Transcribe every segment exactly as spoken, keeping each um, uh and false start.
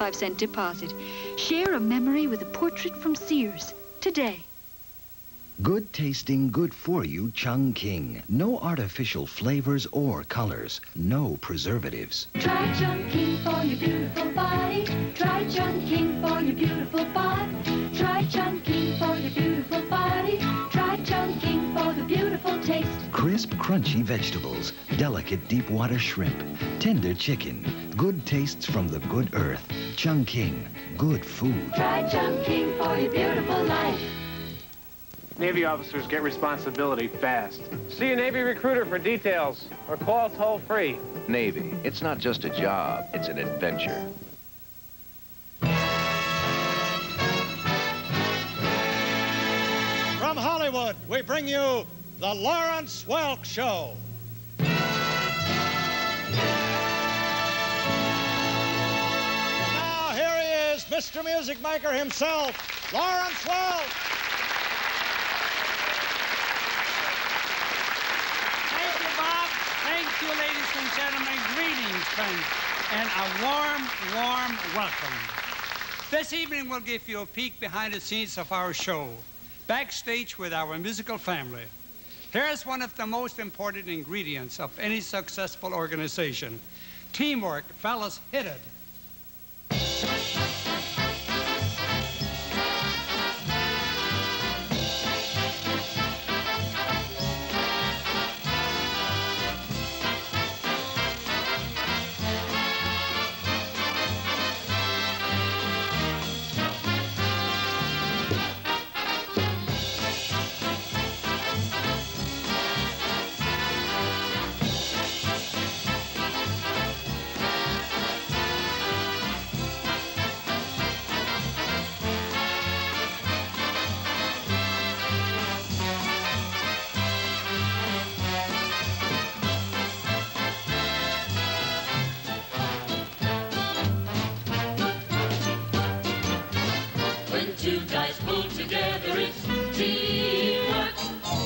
twenty-five cent deposit. Share a memory with a portrait from Sears today. Good tasting, good for you Chungking. No artificial flavors or colors. No preservatives. Try Chungking for your beautiful body. Try Chungking for your beautiful body. Try Chungking for your beautiful body. Try Chungking for the beautiful taste. Crisp, crunchy vegetables. Delicate deep water shrimp. Tender chicken. Good tastes from the good earth. Chungking. Good food. Try Chungking for your beautiful life. Navy officers get responsibility fast. See a Navy recruiter for details or call toll-free. Navy, it's not just a job, it's an adventure. From Hollywood, we bring you the Lawrence Welk Show. Now here he is, Mister Music Maker himself, Lawrence Welk. Thank you, ladies and gentlemen. Greetings, friends, and a warm, warm welcome. This evening, we'll give you a peek behind the scenes of our show, Backstage with our musical family. Here's one of the most important ingredients of any successful organization. Teamwork. Fellas, hit it. Two guys pull together, it's teamwork.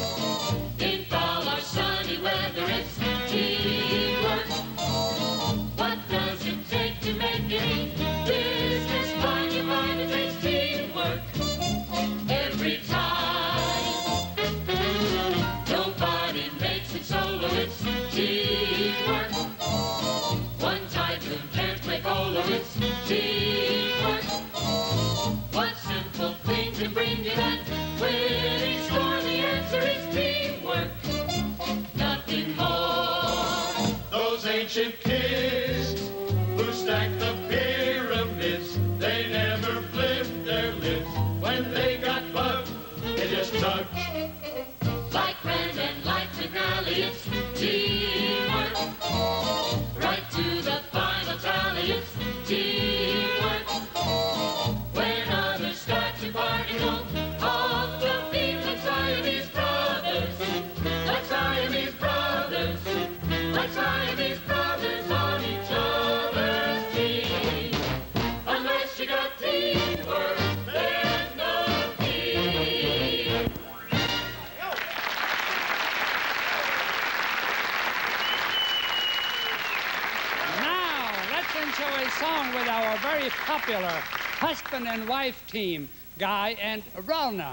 In fall or sunny weather, it's teamwork. What does it take to make any business fun? You find it takes teamwork every time. Nobody makes it solo, it's teamwork. One tycoon can't play polo, it's teamwork. What simple thing to bring you that winning score? The answer is teamwork. Nothing more. Those ancient kids who stacked the pyramids, they never flipped their lips. When they got bugged, they just tugged. Like Rand and like McNally, it's teamwork. Right to the final tally, it's teamwork. When others start to party, don't off the field like Siamese brothers. Like Siamese brothers. Like Siamese brothers on each other's team. Unless you got teamwork, there's no team. Now, let's enjoy a song with our very popular husband and wife team, Guy and Rona.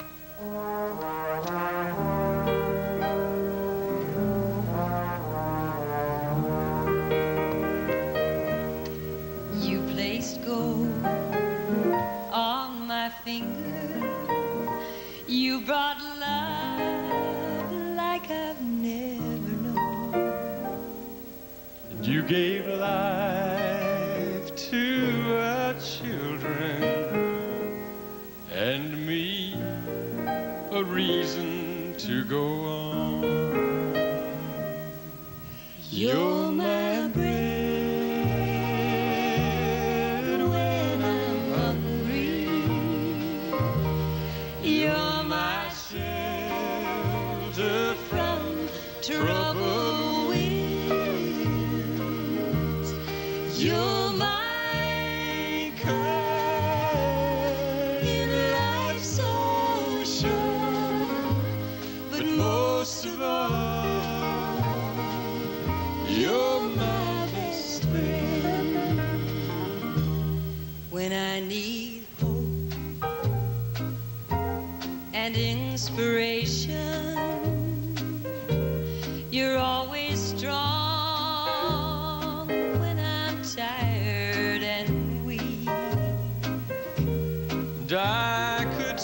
You placed gold on my finger. You brought love like I've never known. You gave life to our children and me a reason to go on. You're my bread when I'm hungry. You're my shelter from troubled winds. You're my in life so short, but most of all, you're when I need hope and inspiration. You're always strong when I'm tired and weak. And I could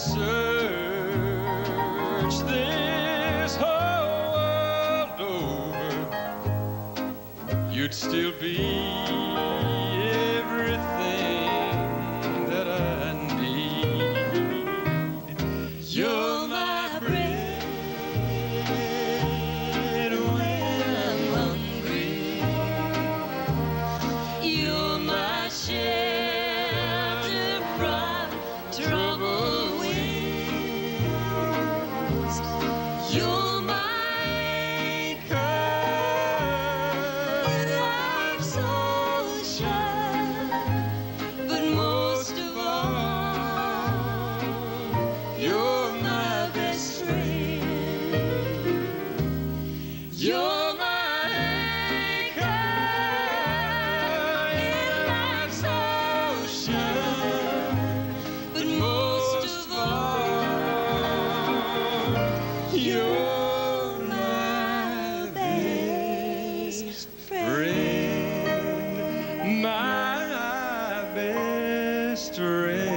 search this whole world over, you'd still be everything that I need. You're my bread when I'm hungry. You're my shelter from troubled winds. You're my anchor in life's ocean. But most of all, you're my best friend. You're my anchor in life's ocean. But most of all, you're my best friend. My best friend.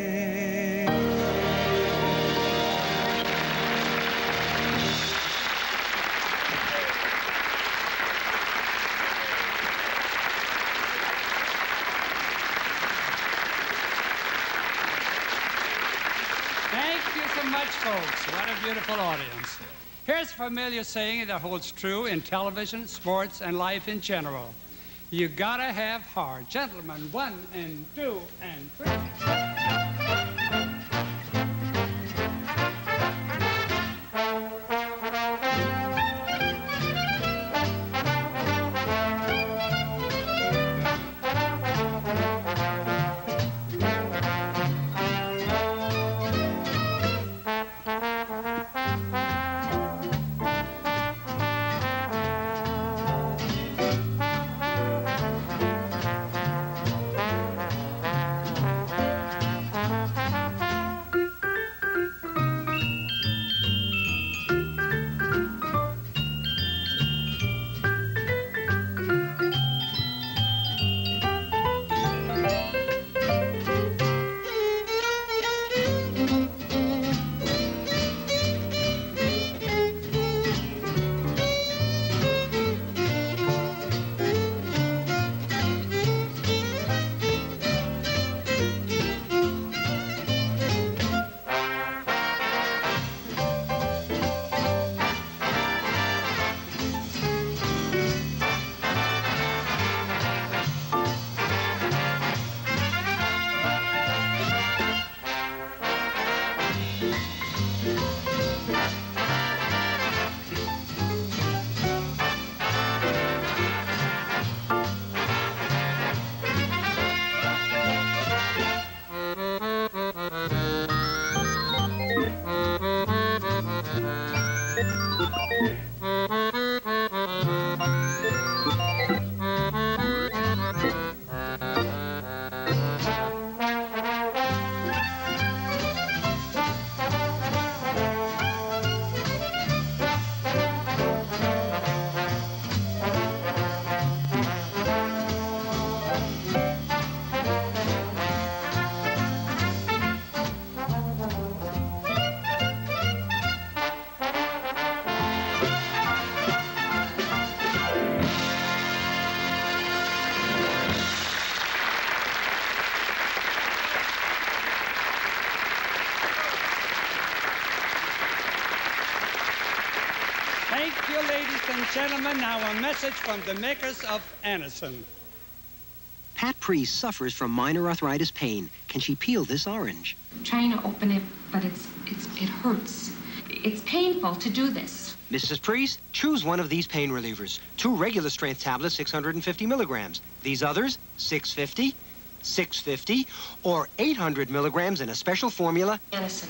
Thank you so much, folks. What a beautiful audience. Here's a familiar saying that holds true in television, sports, and life in general. You gotta have heart. Gentlemen, one and two and three. Thank you, ladies and gentlemen. Now a message from the makers of Anacin. Pat Priest suffers from minor arthritis pain. Can she peel this orange? I'm trying to open it, but it's, it's, it hurts. It's painful to do this. Missus Priest, choose one of these pain relievers. Two regular strength tablets, six hundred fifty milligrams. These others, six fifty, six fifty, or eight hundred milligrams in a special formula. Anacin.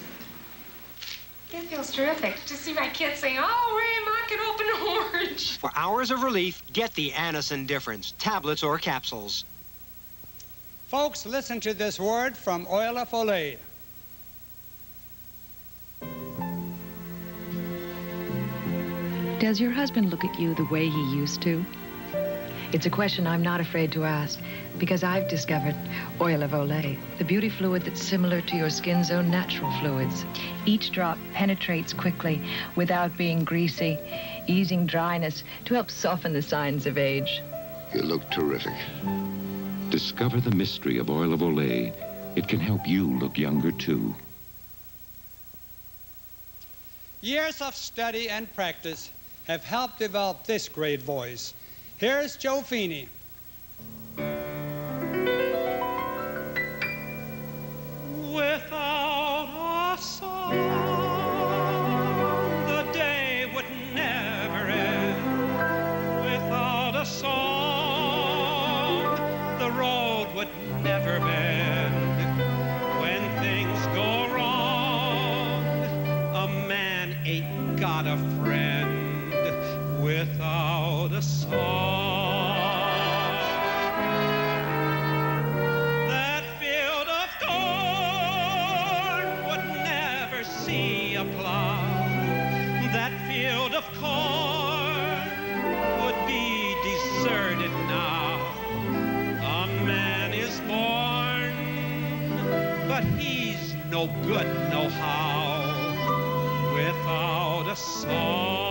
It feels terrific to see my kids saying, oh, Ram, I can open an orange. For hours of relief, get the Anacin difference, tablets or capsules. Folks, listen to this word from Oil of Olay. Does your husband look at you the way he used to? It's a question I'm not afraid to ask, because I've discovered Oil of Olay, the beauty fluid that's similar to your skin's own natural fluids. Each drop penetrates quickly without being greasy, easing dryness to help soften the signs of age. You look terrific. Discover the mystery of Oil of Olay. It can help you look younger, too. Years of study and practice have helped develop this great voice. Here's Joe Feeney. Without a song, the day would never end. Without a song, the road would never bend. When things go wrong, a man ain't got a friend. Without a song, that field of corn would never see a plow. That field of corn would be deserted now. A man is born, but he's no good no how. Without a song,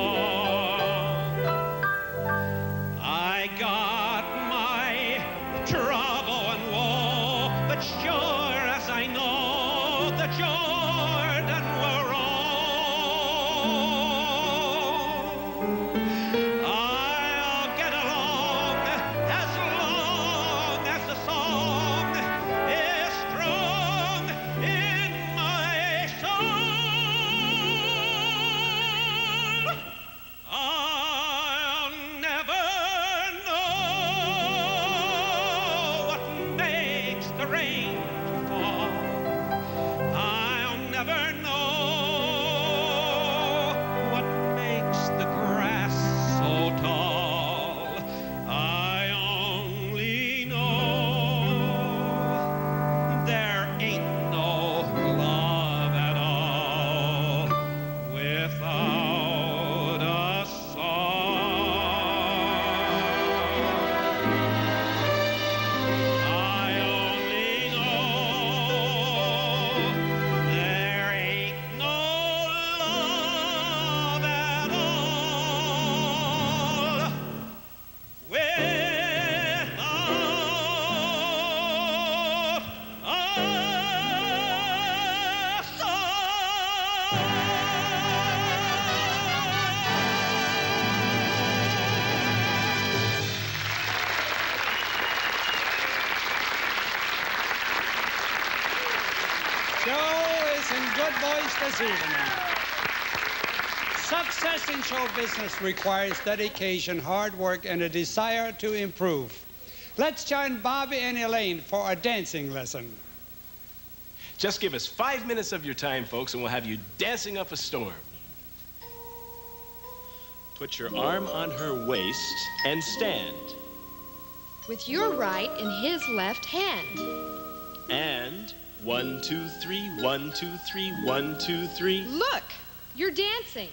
I got my trouble and woe, but sure as I know the Jordan will roll, I'll get along as long as the song is strong in my soul. I'll never know what makes the rain to fall. I'll never know what makes the grass so tall. I only know there ain't no love at all without a This evening. Success in show business requires dedication, hard work, and a desire to improve. Let's join Bobby and Elaine for a dancing lesson. Just give us five minutes of your time, folks, and we'll have you dancing up a storm. Put your arm on her waist and stand. With your right in his left hand. And one, two, three, one, two, three, one, two, three. Look, you're dancing.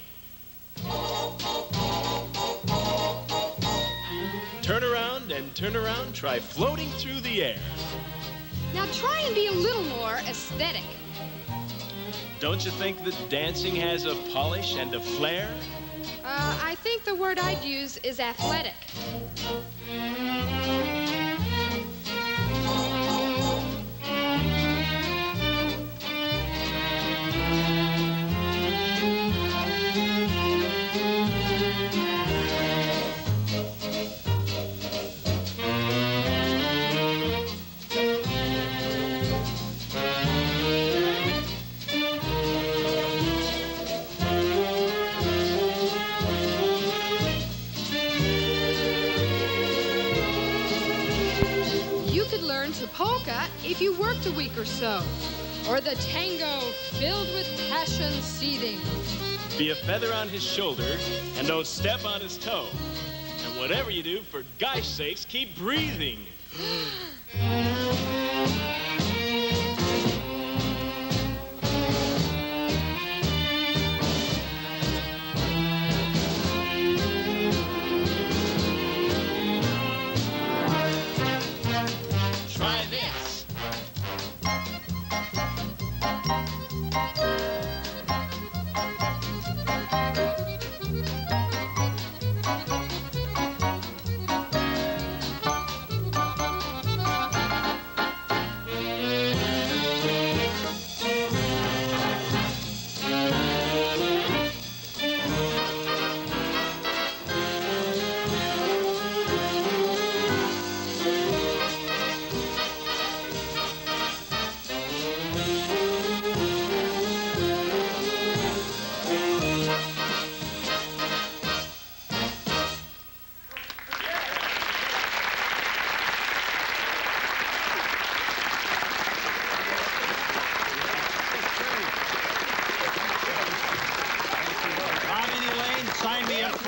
Turn around and turn around. Try floating through the air. Now try and be a little more aesthetic. Don't you think that dancing has a polish and a flair? Uh, I think the word I'd use is athletic. To polka if you worked a week or so, or the tango filled with passion seething. Be a feather on his shoulder and don't step on his toe. And whatever you do, for gosh sakes, keep breathing.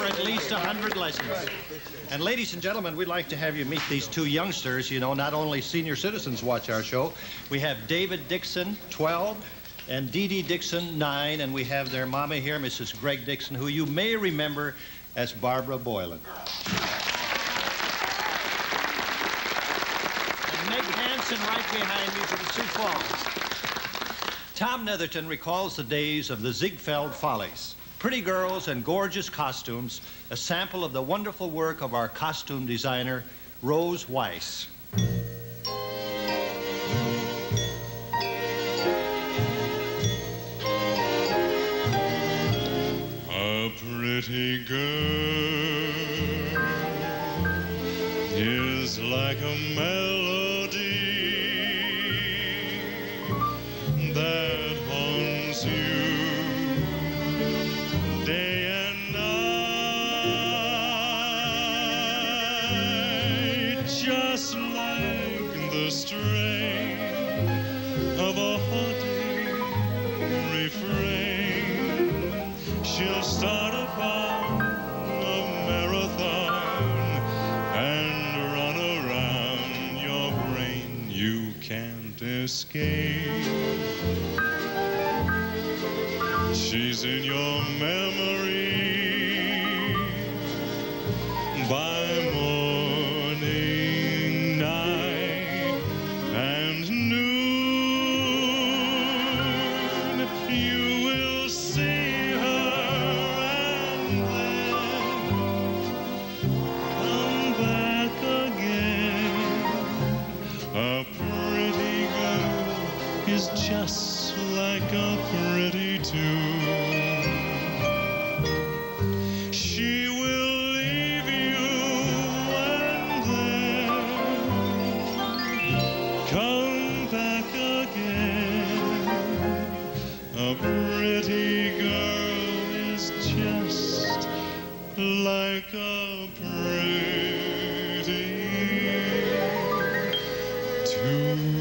at least one hundred lessons. And ladies and gentlemen, we'd like to have you meet these two youngsters. You know, not only senior citizens watch our show. We have David Dixon, twelve, and Dee Dee Dixon, nine, and we have their mama here, Missus Greg Dixon, who you may remember as Barbara Boylan. And Meg Hansen right behind me for the Sioux Falls. Tom Netherton recalls the days of the Ziegfeld Follies. Pretty girls and gorgeous costumes, a sample of the wonderful work of our costume designer, Rose Weiss. A pretty girl is like a melody that haunts you day and night, just like the strain of a haunting refrain. She'll start upon a marathon and run around your brain. You can't escape. She's in your memory by morning, night, and noon. You will see her and then come back again. A pretty girl is just like a pretty tune. She will leave you and then come back again. A pretty girl is just like a pretty tune.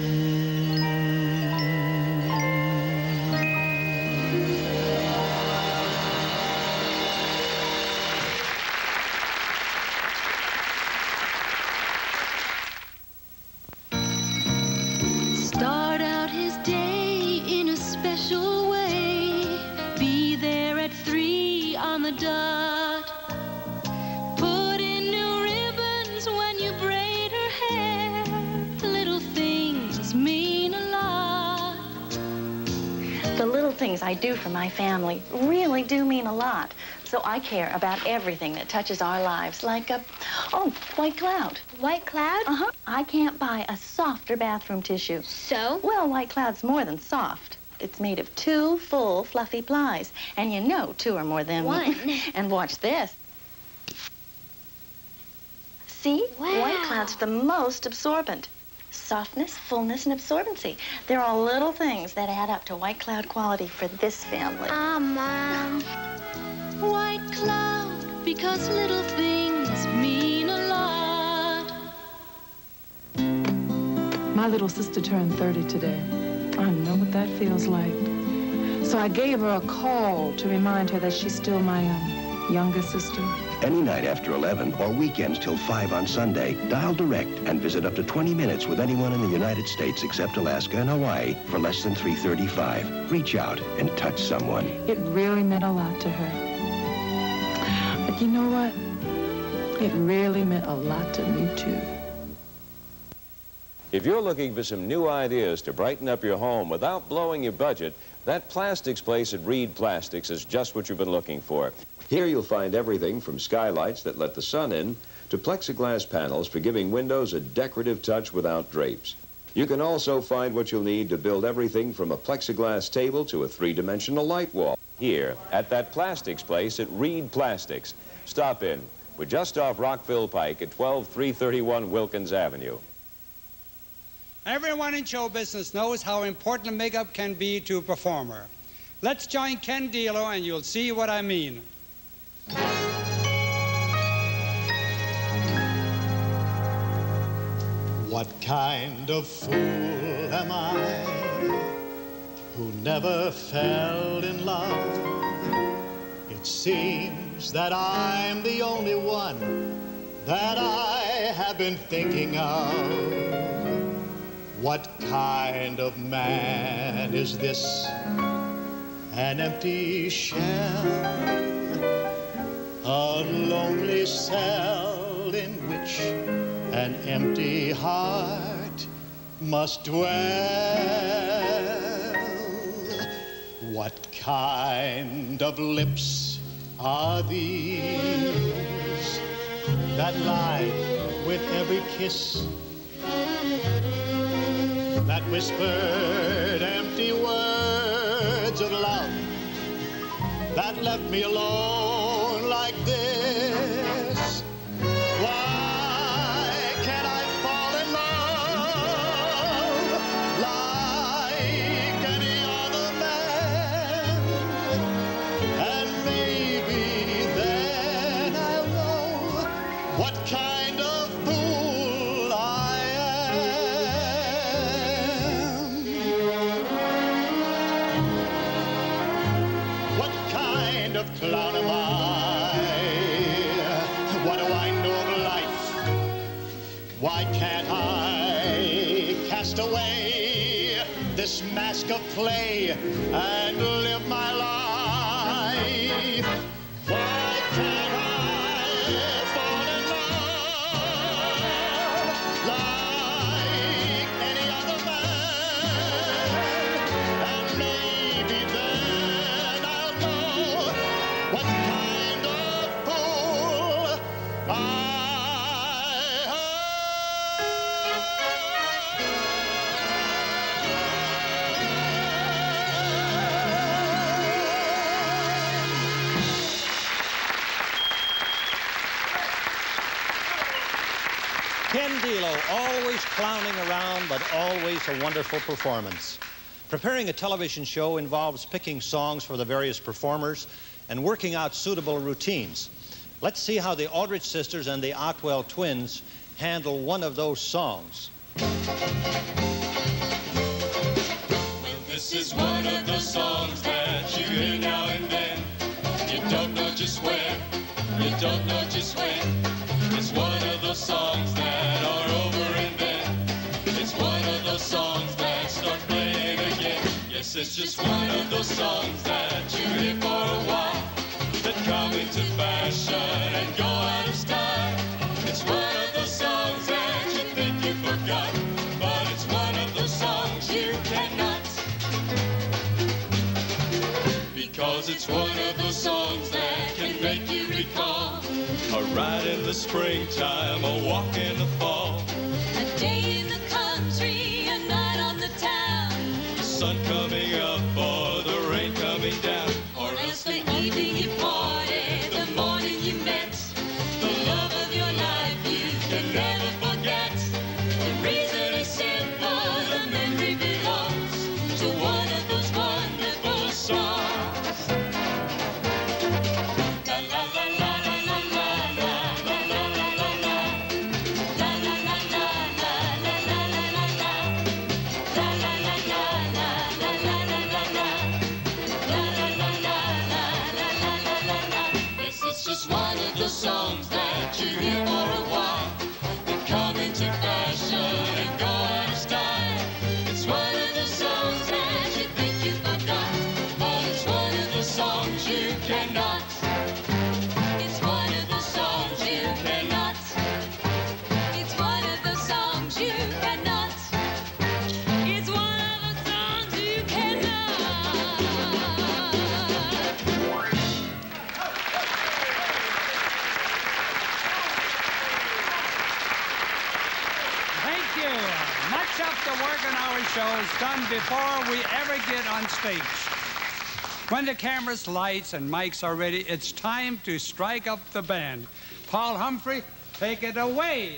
Start out his day in a special way. Be there at three on the dot. Put in new ribbons when you braid her hair. Little things mean a lot. The little things I do for my family really do mean a lot. So I care about everything that touches our lives, like a, oh, white cloud. White cloud? Uh-huh. I can't buy a softer bathroom tissue. So? Well, white cloud's more than soft. It's made of two full, fluffy plies. And you know two are more than one. And watch this. See? Wow. White cloud's the most absorbent. Softness, fullness, and absorbency. They're all little things that add up to white cloud quality for this family. Ah, uh, Mom. White cloud, because little things mean a lot. My little sister turned thirty today. I know what that feels like. So I gave her a call to remind her that she's still my um, younger sister. Any night after eleven or weekends till five on Sunday, dial direct and visit up to twenty minutes with anyone in the United States except Alaska and Hawaii for less than three thirty-five. Reach out and touch someone. It really meant a lot to her. But you know what? It really meant a lot to me, too. If you're looking for some new ideas to brighten up your home without blowing your budget, that plastics place at Reed Plastics is just what you've been looking for. Here you'll find everything from skylights that let the sun in to plexiglass panels for giving windows a decorative touch without drapes. You can also find what you'll need to build everything from a plexiglass table to a three-dimensional light wall. Here at that plastics place at Reed Plastics. Stop in. We're just off Rockville Pike at twelve three thirty-one Wilkins Avenue. Everyone in show business knows how important makeup can be to a performer. Let's join Ken Dilo and you'll see what I mean. What kind of fool am I who never fell in love? It seems believes that I'm the only one that I have been thinking of. What kind of man is this? An empty shell, a lonely cell in which an empty heart must dwell. What kind of lips are these that lie with every kiss, that whispered empty words of love, that left me alone like this? Why can't I fall in love like any other man? And maybe then I'll know what kind of fool I am. What kind of clown am I? What do I know of life? Why can't I cast away this mask of clay and live my life? Why can't I fall in love like any other man? And maybe then I'll know what kind of fool I Ken Dilo, always clowning around, but always a wonderful performance. Preparing a television show involves picking songs for the various performers and working out suitable routines. Let's see how the Aldrich sisters and the Otwell twins handle one of those songs. Well, this is one of those songs that you hear now and then. You don't know just where, you don't know just when. It's one of those songs that are over and then. It's one of those songs that start playing again. Yes, it's just one of those songs that you hear for a while, that come into fashion and go out of style. It's one of those songs that you think you forgot, but it's one of those songs you cannot. Because it's one of those songs that can make you recall a ride in the springtime, a walk in the fall, A day in the country, a night on the town, the sun coming up or the rain coming down, or else the evening you parted, the morning you met, the love of your life you can never forget. The reason is simple, the memory belongs to one of those wonderful songs. La la la la la la la la la la la la la. La la la la la la la la la la. La la la la la la la la la la. La la la la la la la la la la. yes, it's just one of those songs that you hear for a while, that come into fashion and go out of style. It's one of the songs that you think you forgot, but it's one of the songs you cannot. It's one of the songs you cannot. It's one of the songs you cannot. It's one of the songs you cannot. Thank you. Much of the work on our show is done before we ever get on stage. When the cameras, lights, and mics are ready, it's time to strike up the band. Paul Humphrey, take it away.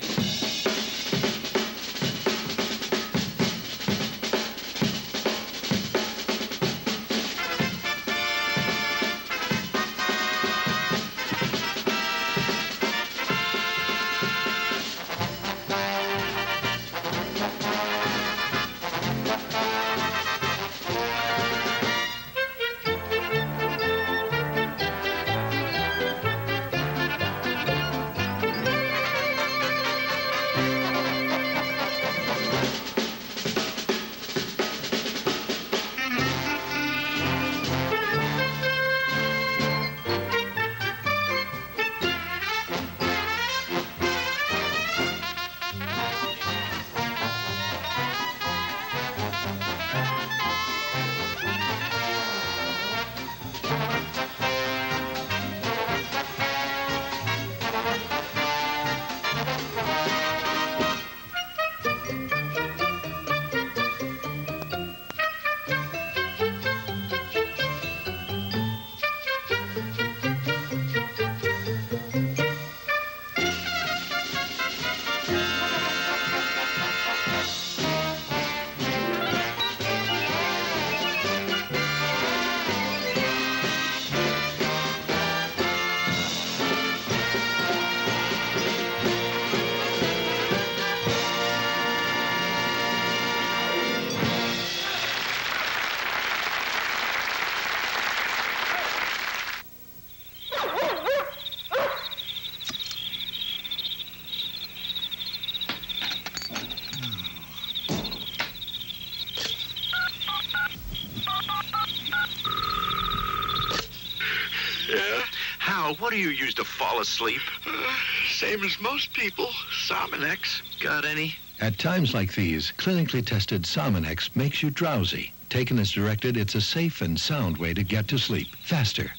Al, what do you use to fall asleep? Uh, same as most people, Sominex. Got any? At times like these, clinically tested Sominex makes you drowsy. Taken as directed, it's a safe and sound way to get to sleep faster.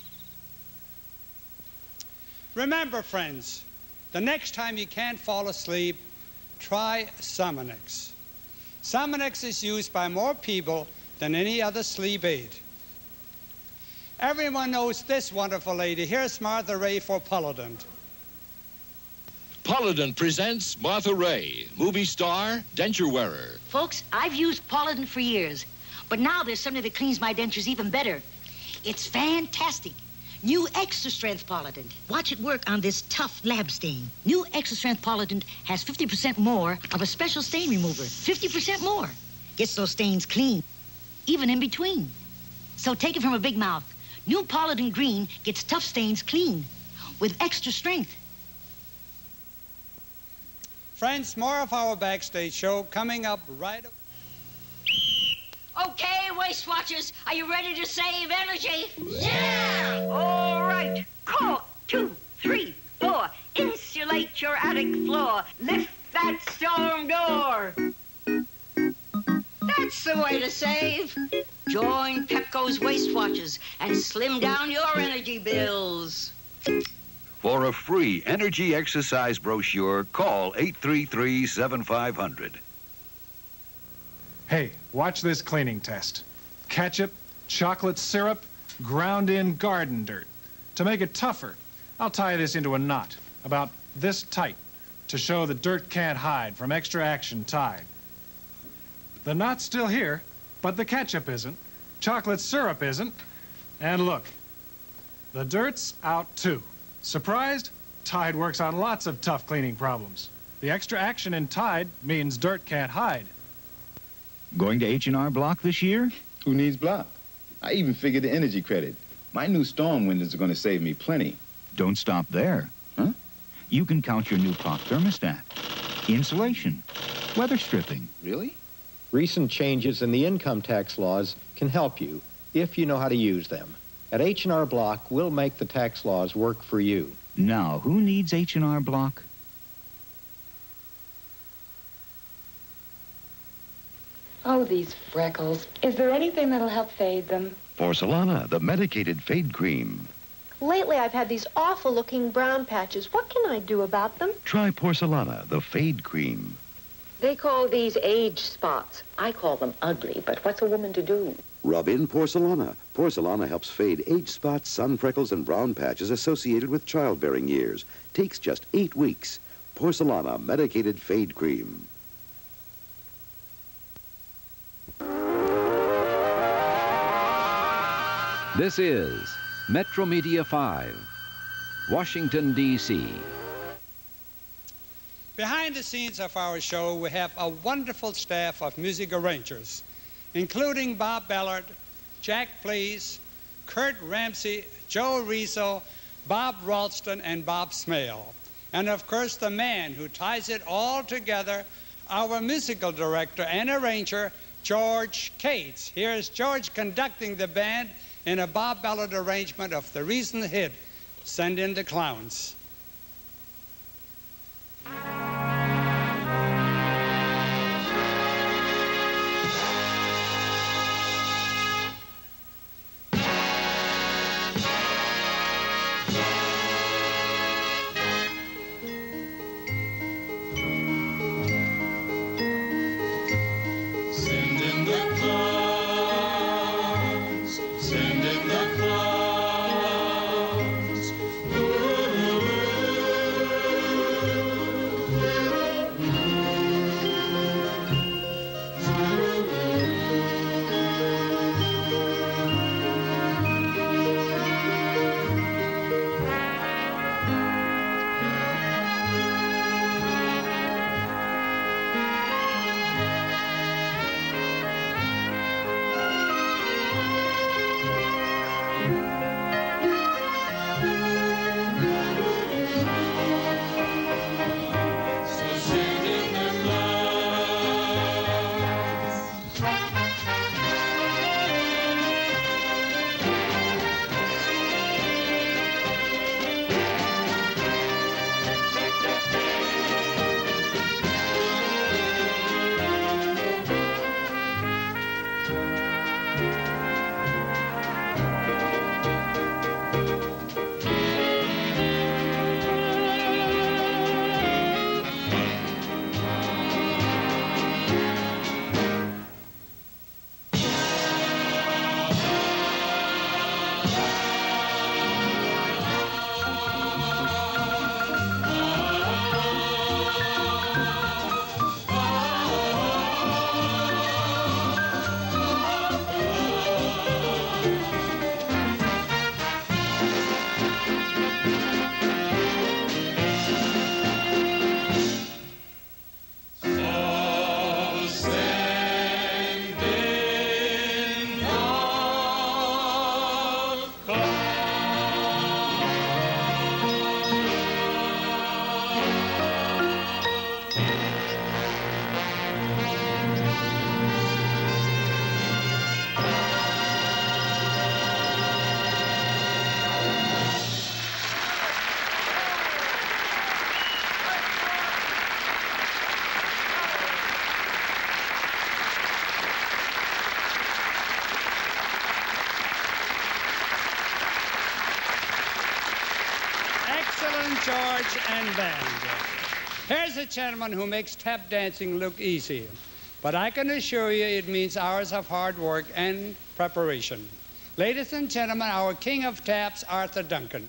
Remember, friends, the next time you can't fall asleep, try Sominex. Sominex is used by more people than any other sleep aid. Everyone knows this wonderful lady. Here's Martha Ray for Polident. Polident presents Martha Ray, movie star, denture wearer. Folks, I've used Polident for years, but now there's something that cleans my dentures even better. It's fantastic. New extra strength Polident. Watch it work on this tough lab stain. New extra strength Polident has fifty percent more of a special stain remover. fifty percent more. Gets those stains clean, even in between. So take it from a big mouth. New Polident Green gets tough stains clean with extra strength. Friends, more of our Backstage show coming up right away. Okay, Waste Watchers, are you ready to save energy? Yeah! All right. Caulk, two, three, four. Insulate your attic floor. Lift that storm door. That's the way to save. Join Pepco's Waste Watchers and slim down your energy bills. For a free energy exercise brochure, call eight three three, seven five zero zero. Hey, watch this cleaning test. Ketchup, chocolate syrup, ground in garden dirt. To make it tougher, I'll tie this into a knot, about this tight, to show the dirt can't hide from extra action Tide. The knot's still here, but the ketchup isn't, chocolate syrup isn't, and look, the dirt's out too. Surprised? Tide works on lots of tough cleaning problems. The extra action in Tide means dirt can't hide. Going to H and R Block this year? Who needs Block? I even figured the energy credit. My new storm windows are going to save me plenty. Don't stop there. Huh? You can count your new clock thermostat. Insulation. Weather stripping. Really? Recent changes in the income tax laws can help you if you know how to use them. At H and R Block, we'll make the tax laws work for you. Now, who needs H and R Block? Oh, these freckles. Is there anything that'll help fade them? Porcelana, the medicated fade cream. Lately, I've had these awful-looking brown patches. What can I do about them? Try Porcelana, the fade cream. They call these age spots. I call them ugly, but what's a woman to do? Rub in Porcelana. Porcelana helps fade age spots, sun freckles, and brown patches associated with childbearing years. Takes just eight weeks. Porcelana medicated fade cream. This is Metro Media five, Washington, D C Behind the scenes of our show, we have a wonderful staff of music arrangers, including Bob Ballard, Jack Please, Kurt Ramsey, Joe Rizzo, Bob Ralston, and Bob Smale. And of course, the man who ties it all together, our musical director and arranger, George Cates. Here's George conducting the band in a Bob Ballard arrangement of the recent hit, Send in the Clowns. Send in the clowns, send in the clowns. Ooh, George and band. Here's a gentleman who makes tap dancing look easy, but I can assure you it means hours of hard work and preparation. Ladies and gentlemen, our king of taps, Arthur Duncan.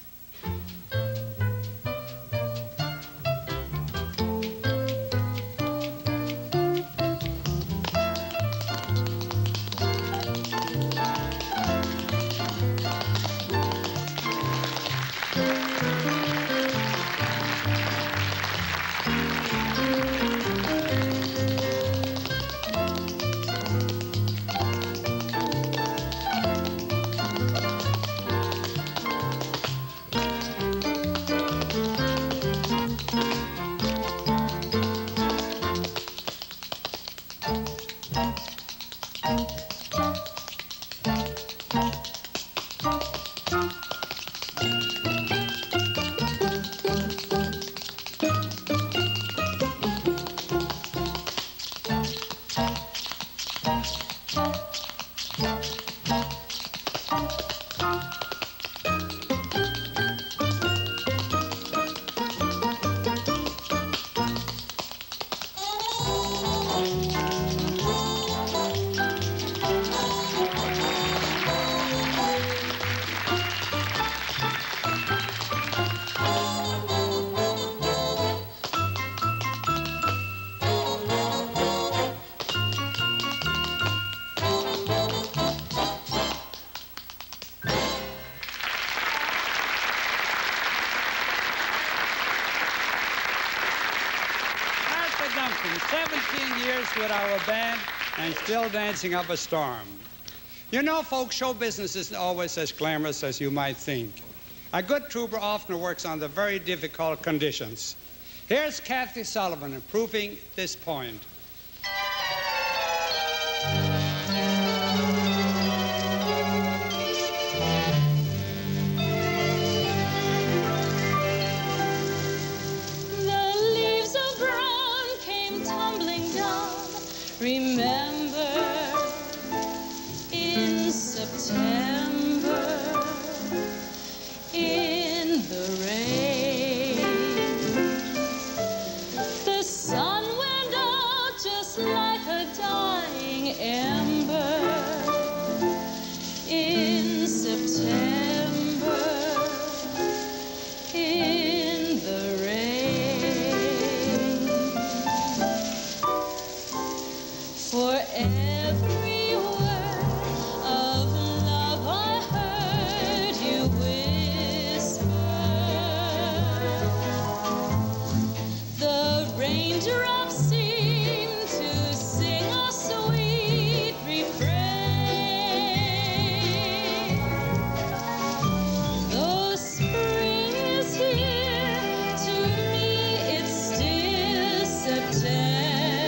seventeen years with our band and still dancing up a storm. You know, folks, show business isn't always as glamorous as you might think. A good trooper often works under very difficult conditions. Here's Kathy Sullivan proving this point. Remember, in September, in the rain, the sun went out just like a dying ember. In September, in the rain, for every word of love I heard you whisper, the raindrops seemed to sing a sweet refrain. Though spring is here, to me it's still September.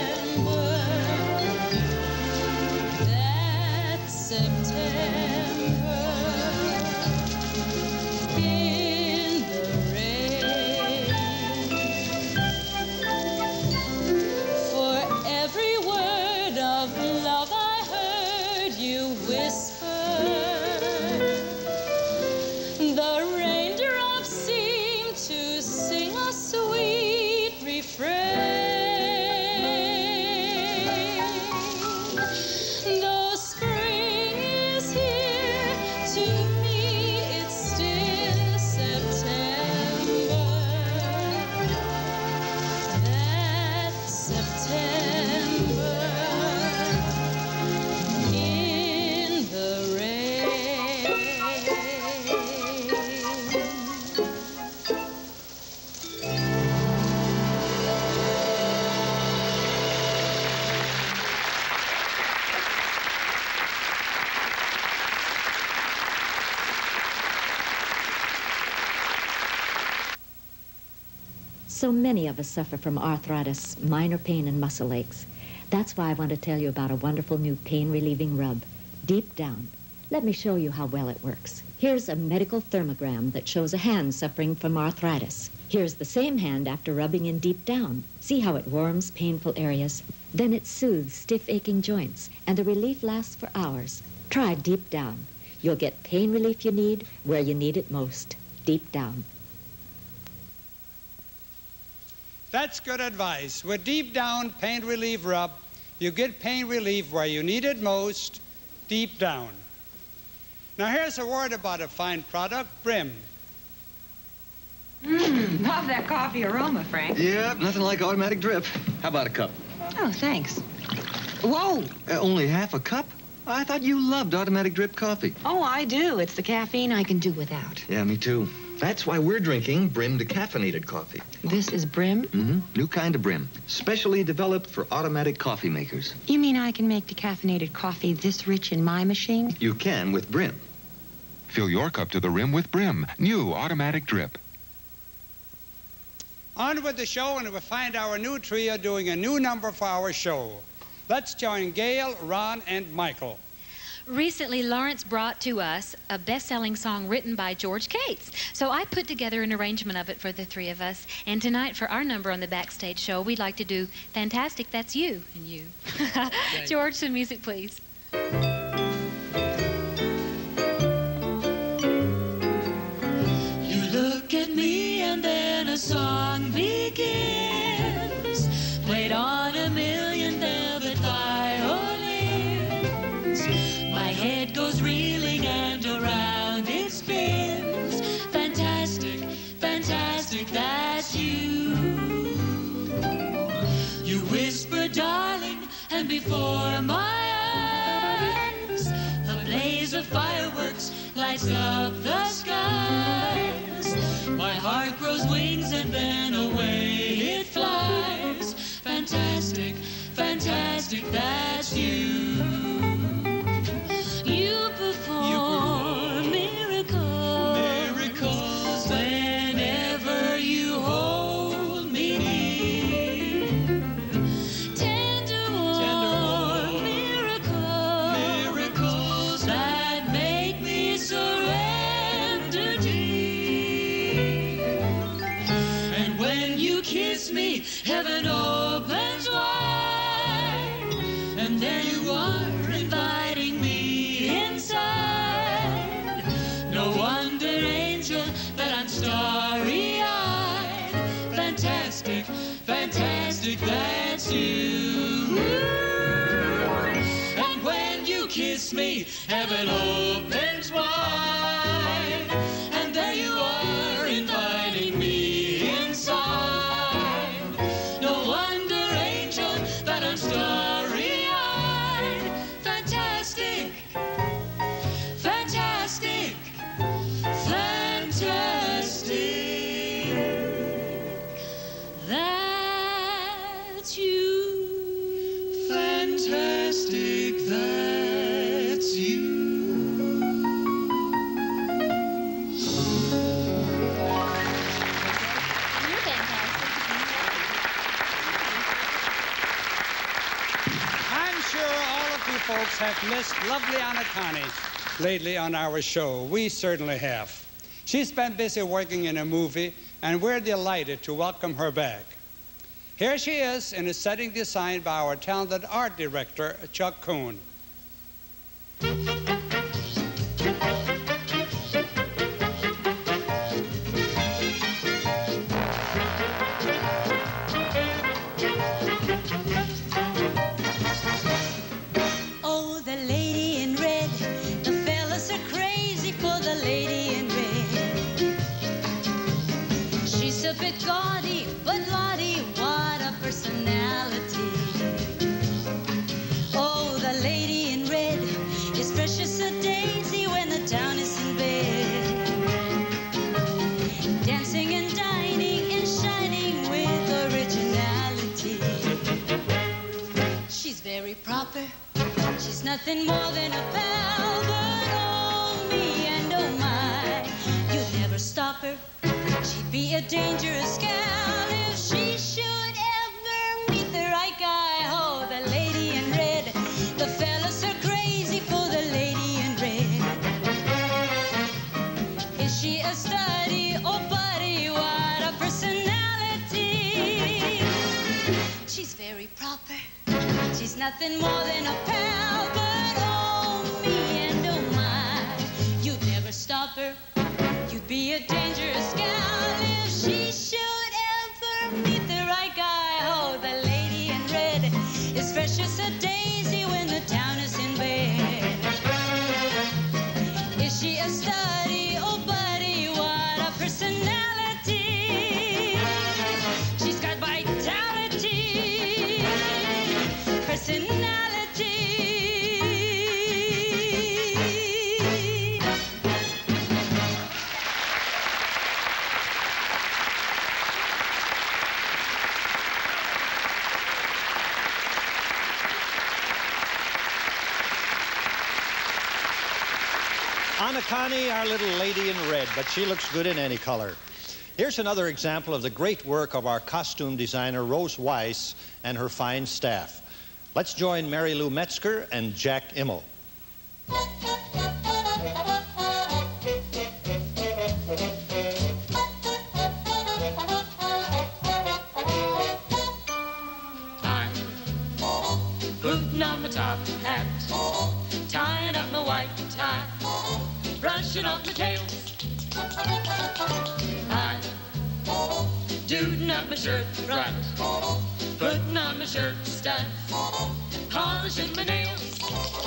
So many of us suffer from arthritis, minor pain, and muscle aches. That's why I want to tell you about a wonderful new pain-relieving rub, Deep Down. Let me show you how well it works. Here's a medical thermogram that shows a hand suffering from arthritis. Here's the same hand after rubbing in Deep Down. See how it warms painful areas? Then it soothes stiff, aching joints, and the relief lasts for hours. Try Deep Down. You'll get pain relief you need where you need it most. Deep Down. That's good advice. With Deep Down Pain Relief Rub, you get pain relief where you need it most, deep down. Now here's a word about a fine product, Brim. Mmm, love that coffee aroma, Frank. Yeah, nothing like automatic drip. How about a cup? Oh, thanks. Whoa, uh, only half a cup? I thought you loved automatic drip coffee. Oh, I do. It's the caffeine I can do without. Yeah, me too. That's why we're drinking Brim decaffeinated coffee. This is Brim? Mm-hmm. New kind of Brim. Specially developed for automatic coffee makers. You mean I can make decaffeinated coffee this rich in my machine? You can with Brim. Fill your cup to the rim with Brim. New automatic drip. On with the show, and we'll find our new trio doing a new number for our show. Let's join Gail, Ron, and Michael. Recently, Lawrence brought to us a best-selling song written by George Cates. So I put together an arrangement of it for the three of us. And tonight, for our number on the Backstage show, we'd like to do Fantastic, That's You, and you. George, some music, please. You look at me and then a song begins, played on a million velvet violins. My head goes reeling and around it spins. Fantastic, fantastic, that's you. You whisper, darling, and before my eyes, a blaze of fireworks lights up the skies. My heart grows wings and then away it flies. Fantastic, fantastic, that's you. You perform miracles, miracles whenever you hold me near. Tender warm miracles, miracles that make me surrender dear. And when you kiss me, heaven opens wide, and there you are inviting me inside. No wonder, angel, that I'm starry-eyed. Fantastic, fantastic, that's you. And when you kiss me, heaven opens wide, and there you are inviting me inside. No wonder, angel, that I'm starry-eyed. Fantastic, fantastic, fantastic, that's you. Fantastic, that's you. I'm sure all of you folks have missed lovely Anna Connie lately on our show. We certainly have. She's been busy working in a movie, and we're delighted to welcome her back. Here she is in a setting designed by our talented art director, Chuck Kuhn. Oh, the lady in red, the fellas are crazy for the lady in red. She's a bit gaudy, but Lottie, what a personality. Oh, the lady in red is fresh as a daisy when the town is in bed. Dancing and dining and shining with originality. She's very proper. She's nothing more than a pal, but oh me and oh my, you'd never stop her. She'd be a dangerous gal if she should ever meet the right guy. Oh, the lady in red, the fellas are crazy for the lady in red. Is she a study? Oh, buddy, what a personality. She's very proper. She's nothing more than a pal, but oh me and oh my, you'd never stop her. You'd be a dangerous gal if she should ever meet the right Anakani, our little lady in red, but she looks good in any color. Here's another example of the great work of our costume designer, Rose Weiss, and her fine staff. Let's join Mary Lou Metzger and Jack Immel. Putting on my top hat, tying up my white tie, brushing off my tails. I'm doing up my shirt right, putting on my shirt stuff, polishing my nails.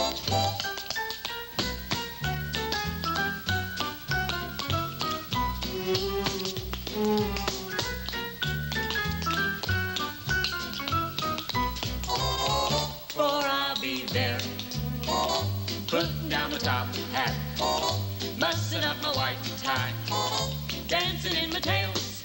Putting down my top hat, mussing up my white tie, dancing in my tails.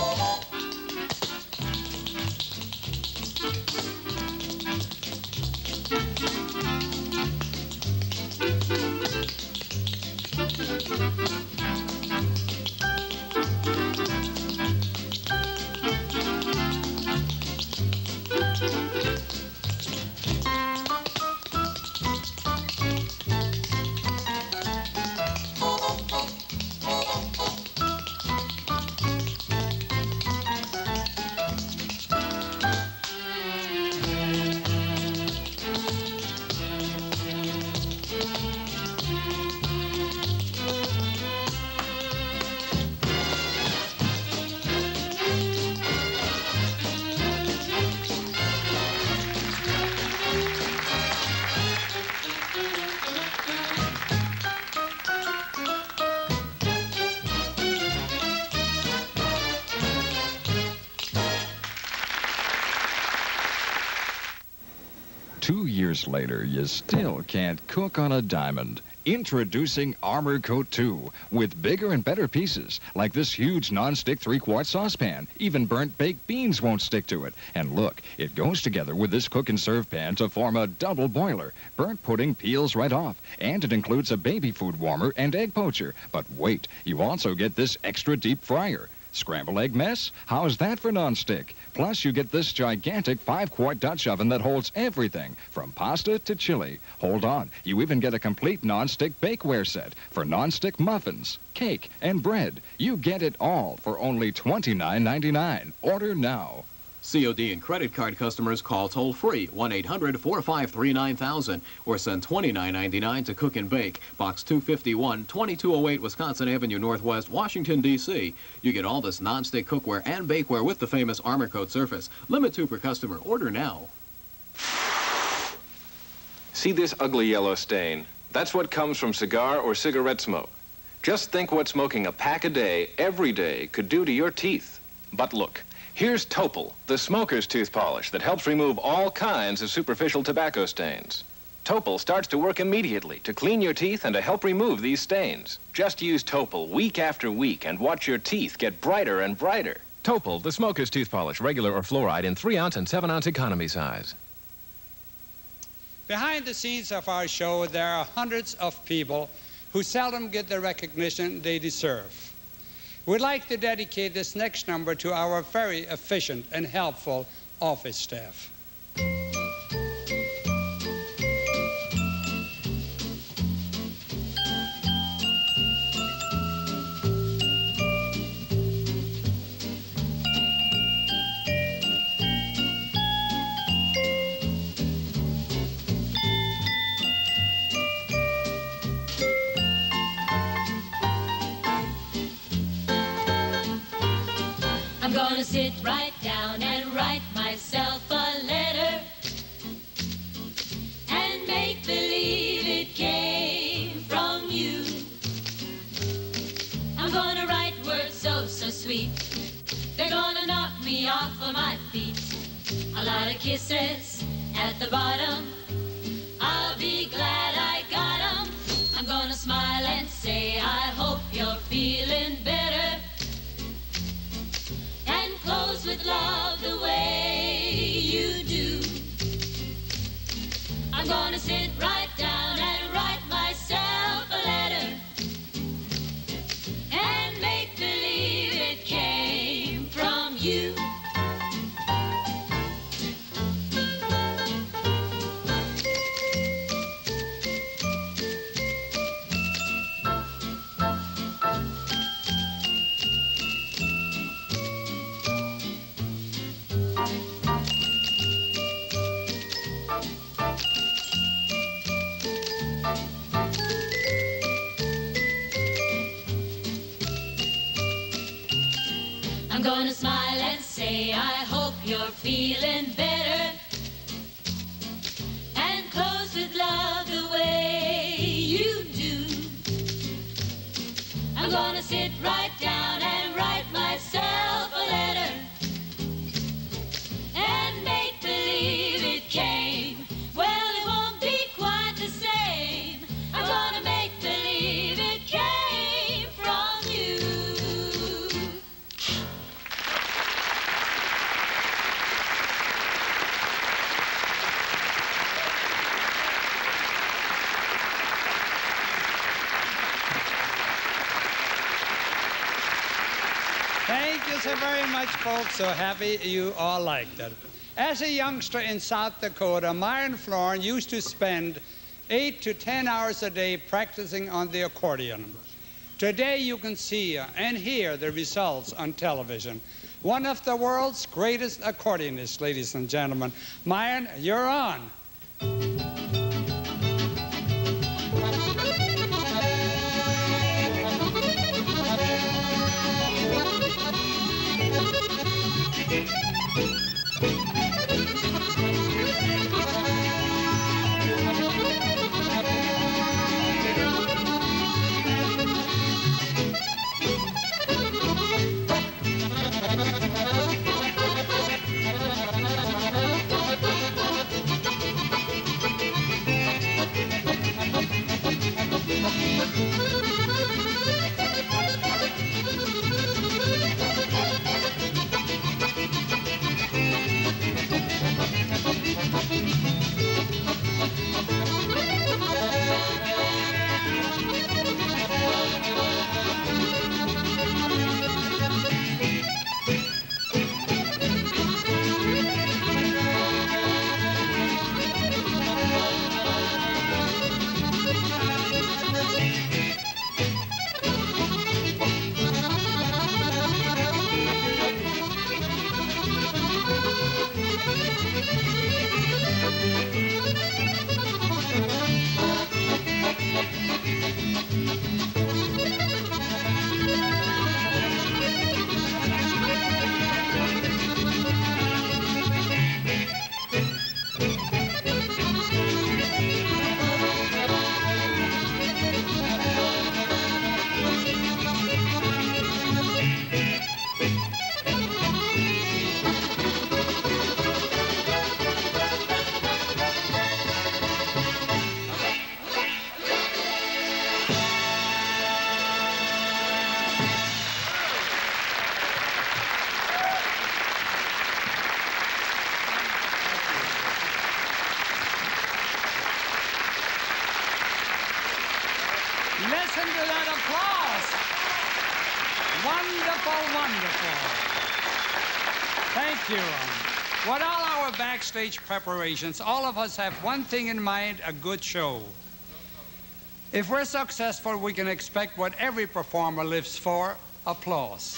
Two years later, you still can't cook on a diamond. Introducing Armor Coat two, with bigger and better pieces, like this huge non-stick three-quart saucepan. Even burnt baked beans won't stick to it. And look, it goes together with this cook and serve pan to form a double boiler. Burnt pudding peels right off, and it includes a baby food warmer and egg poacher. But wait, you also get this extra deep fryer. Scrambled egg mess? How's that for non-stick? Plus, you get this gigantic five-quart Dutch oven that holds everything, from pasta to chili. Hold on, you even get a complete non-stick bakeware set for non-stick muffins, cake, and bread. You get it all for only twenty-nine ninety-nine. Order now. C O D and credit card customers call toll-free one eight hundred, four five three, nine thousand or send twenty-nine ninety-nine to Cook and Bake, Box two fifty-one, twenty-two oh eight Wisconsin Avenue Northwest, Washington, D C You get all this non-stick cookware and bakeware with the famous Armor Coat surface. Limit two per customer. Order now. See this ugly yellow stain? That's what comes from cigar or cigarette smoke. Just think what smoking a pack a day, every day, could do to your teeth. But look. Here's Topol, the smoker's tooth polish that helps remove all kinds of superficial tobacco stains. Topol starts to work immediately to clean your teeth and to help remove these stains. Just use Topol week after week and watch your teeth get brighter and brighter. Topol, the smoker's tooth polish, regular or fluoride in three ounce and seven ounce economy size. Behind the scenes of our show, there are hundreds of people who seldom get the recognition they deserve. We'd like to dedicate this next number to our very efficient and helpful office staff. I'm gonna sit right down and write myself a letter and make believe it came from you. I'm gonna write words so, so sweet. They're gonna knock me off of my feet. A lot of kisses at the bottom. I'll be glad I got 'em. I'm gonna smile and say I hope you're feeling better. Close with love the way you do. I'm gonna sit right down and write myself a letter I'm gonna smile and say I hope you're feeling better, and close with love the way you do. I'm gonna sit right down and write myself a letter and make believe it came. Well, it won't be quite the same. I'm gonna make believe it came from you. Thank you so very much, folks. So happy you all liked it. As a youngster in South Dakota, Myron Florin used to spend eight to ten hours a day practicing on the accordion. Today you can see and hear the results on television. One of the world's greatest accordionists, ladies and gentlemen. Myron, you're on. Listen to that applause. Wonderful, wonderful. Thank you. With all our backstage preparations, all of us have one thing in mind: a good show. If we're successful, we can expect what every performer lives for: applause.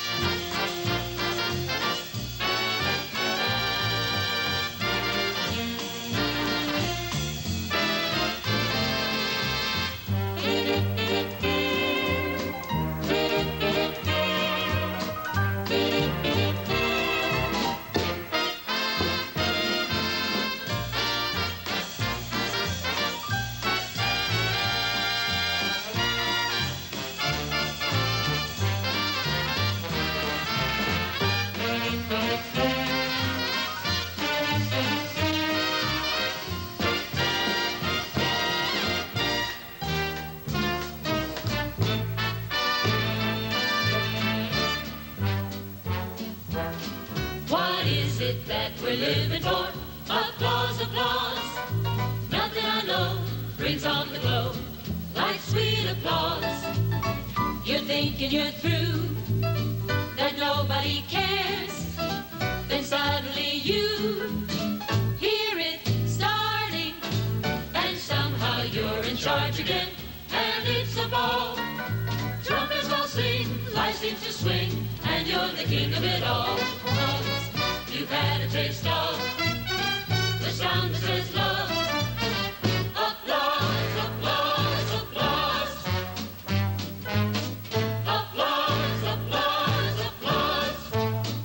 We're living for applause, applause. Nothing I know brings on the glow like sweet applause. You're thinking you're through, that nobody cares. Then suddenly you hear it starting, and somehow you're in charge again, and it's a ball. Trumpets all sing, life seems to swing, and you're the king of it all. You've had a taste of the sound that says love. Applause, applause, applause. Applause, applause, applause.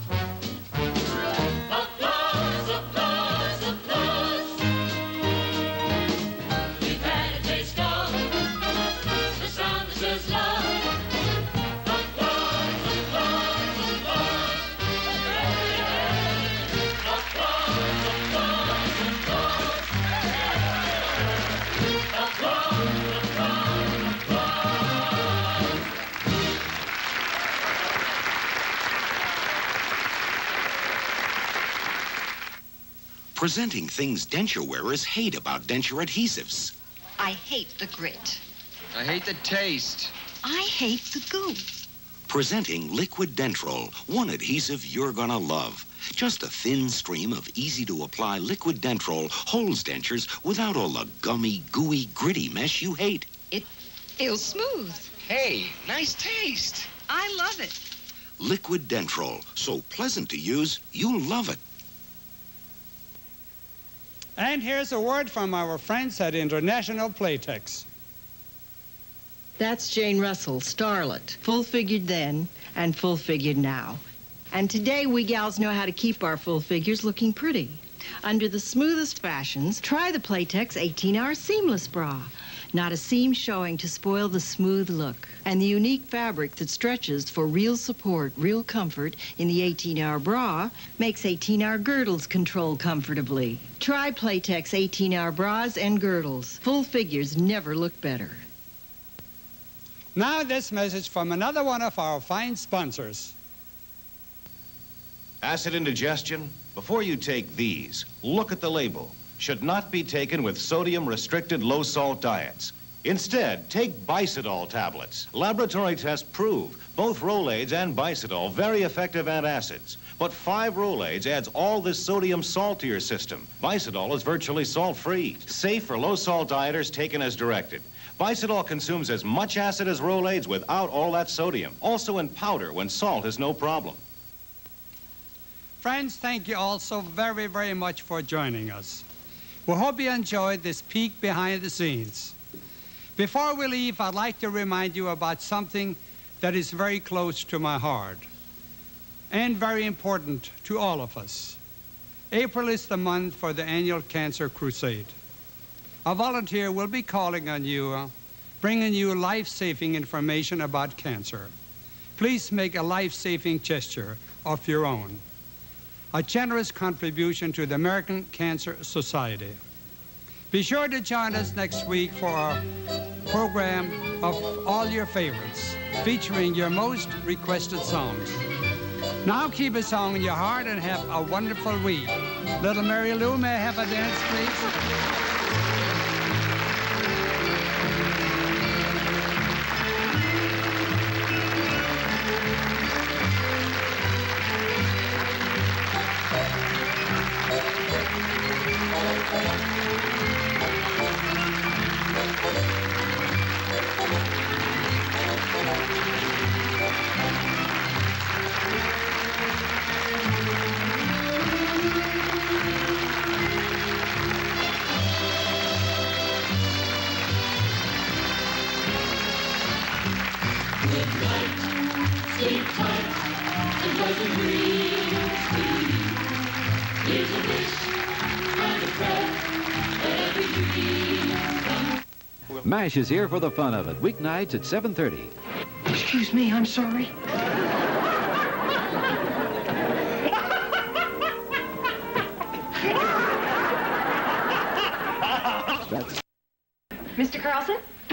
Presenting things denture wearers hate about denture adhesives. I hate the grit. I hate the taste. I hate the goo. Presenting Liquid Dentrol, one adhesive you're gonna love. Just a thin stream of easy-to-apply Liquid Dentrol holds dentures without all the gummy, gooey, gritty mess you hate. It feels smooth. Hey, nice taste. I love it. Liquid Dentrol, so pleasant to use, you'll love it. And here's a word from our friends at International Playtex. That's Jane Russell, starlet, full-figured then and full-figured now. And today we gals know how to keep our full figures looking pretty. Under the smoothest fashions, try the Playtex eighteen hour Seamless Bra. Not a seam showing to spoil the smooth look. And the unique fabric that stretches for real support, real comfort in the eighteen hour bra makes eighteen hour girdles control comfortably. Try Playtex eighteen hour bras and girdles. Full figures never look better. Now this message from another one of our fine sponsors. Acid indigestion? Before you take these, look at the label. Should not be taken with sodium-restricted low-salt diets. Instead, take Bicidol tablets. Laboratory tests prove both Rolaids and Bicidol very effective antacids. But five Rolaids adds all this sodium salt to your system. Bicidol is virtually salt-free, safe for low-salt dieters taken as directed. Bicidol consumes as much acid as Rolaids without all that sodium. Also in powder when salt is no problem. Friends, thank you all so very, very much for joining us. We hope you enjoyed this peek behind the scenes. Before we leave, I'd like to remind you about something that is very close to my heart and very important to all of us. April is the month for the annual Cancer Crusade. A volunteer will be calling on you, uh, bringing you life-saving information about cancer. Please make a life-saving gesture of your own, a generous contribution to the American Cancer Society. Be sure to join us next week for our program of all your favorites, featuring your most requested songs. Now keep a song in your heart and have a wonderful week. Little Mary Lou, may I have a dance, please? Sleep tight and pleasant dreams to you. Here's a wish and a prayer that every dream comes. MASH is here for the fun of it, weeknights at seven thirty. Excuse me, I'm sorry. Mister Carlson?